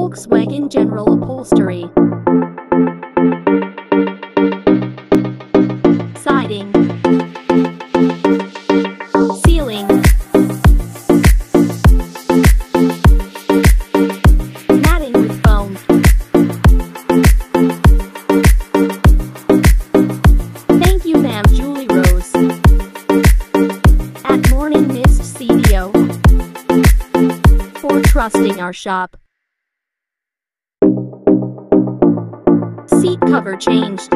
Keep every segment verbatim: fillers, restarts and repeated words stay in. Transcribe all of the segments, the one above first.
Volkswagen General Upholstery. Siding. Ceiling. Matting with foam. Thank you, ma'am. Julie Rose. At Morning Mist C D O. For trusting our shop. Seat cover changed.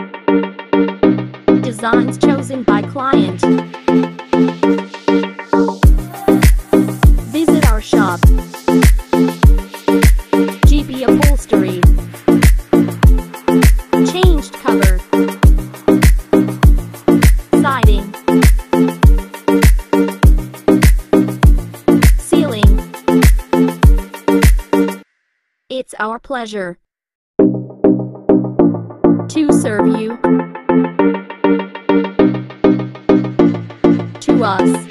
Designs chosen by client. Visit our shop. Jeepey Upholstery. Changed cover. Siding. Ceiling. It's our pleasure to serve you. To us.